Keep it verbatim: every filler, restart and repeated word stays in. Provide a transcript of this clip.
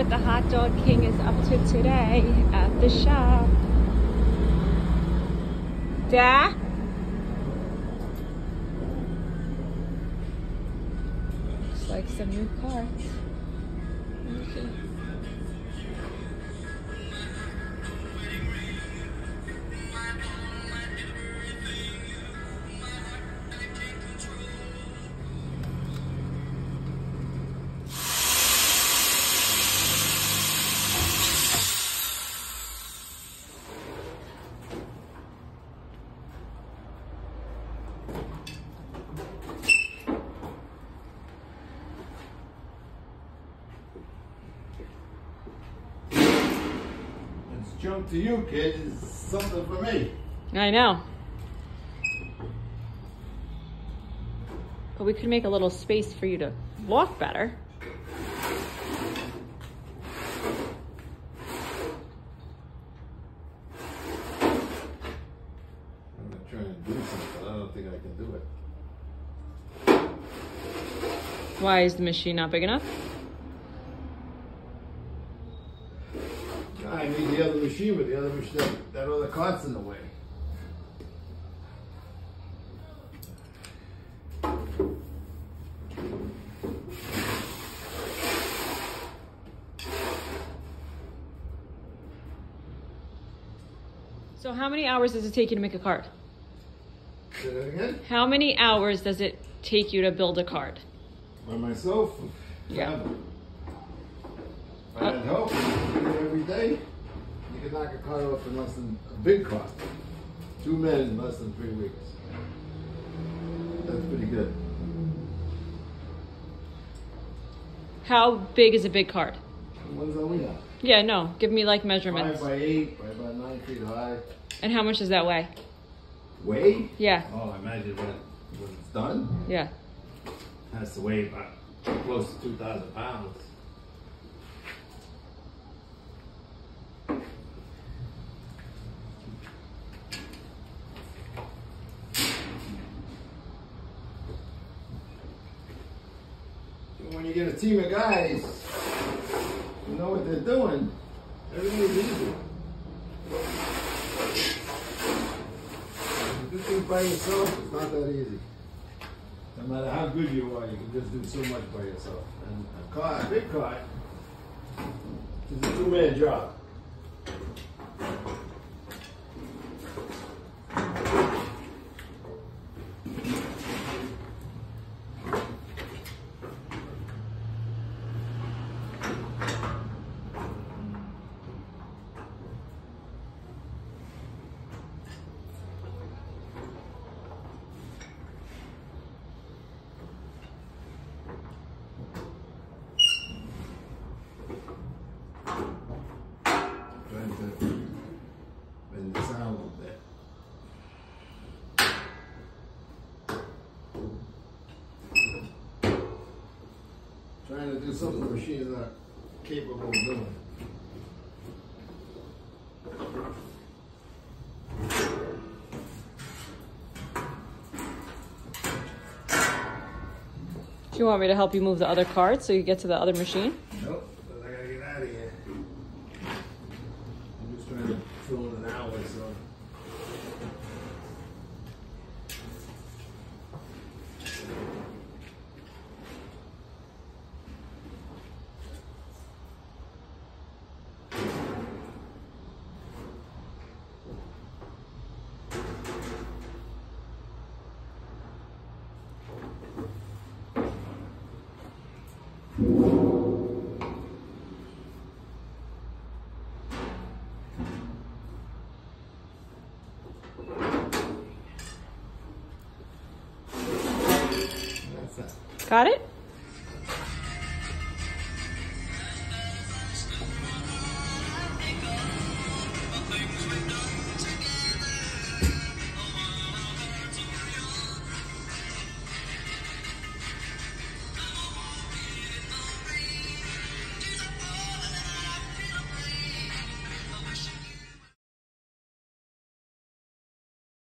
what the Hot Dog King is up to today at the shop. Dad? Looks like some new carts. Junk to you, kid, is something for me. I know. But we could make a little space for you to walk better. I'm not trying to do something. I don't think I can do it. Why is the machine not big enough? I need the other machine, but the other machine, that, that other cart's in the way. So how many hours does it take you to make a cart? Say that again? How many hours does it take you to build a cart? By myself? Yeah. If I had help, every day, you could knock a cart off in less than a big cart. Two men in less than three weeks. That's pretty good. How big is a big cart? What is that we have? Yeah, no. Give me like measurements. Five by eight, by about nine feet high. And how much does that weigh? Weigh? Yeah. Oh, I imagine when, it, when it's done, Yeah. it has to weigh about close to two thousand pounds. When you get a team of guys who know what they're doing, everything's easy. If you do things by yourself, it's not that easy. No matter how good you are, you can just do so much by yourself. And a car, a big car, is a two-man job. Bend the sound a little bit. Trying to do something the machine is not capable of doing. Do you want me to help you move the other cart so you get to the other machine? Nope, but I gotta get out of here. I'm just trying to fill in an hour, so. Got it?